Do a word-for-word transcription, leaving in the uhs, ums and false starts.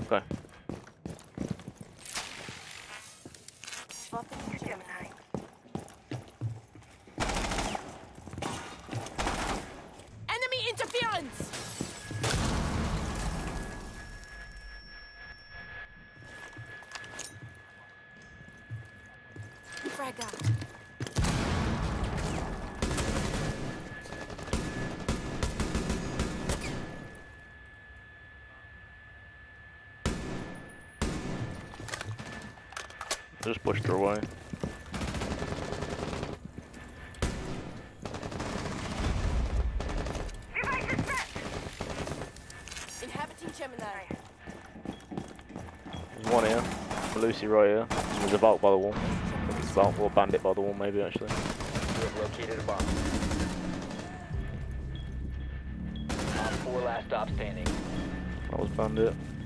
Okay. Gemini. Enemy interference! Frag out. Just pushed her away. Inhabiting Gemini. There's one here. Lucy right here. There's a vault by the wall. I think it's a vault or bandit by the wall maybe actually. You have located a bomb. Op four last stop standing. That was bandit.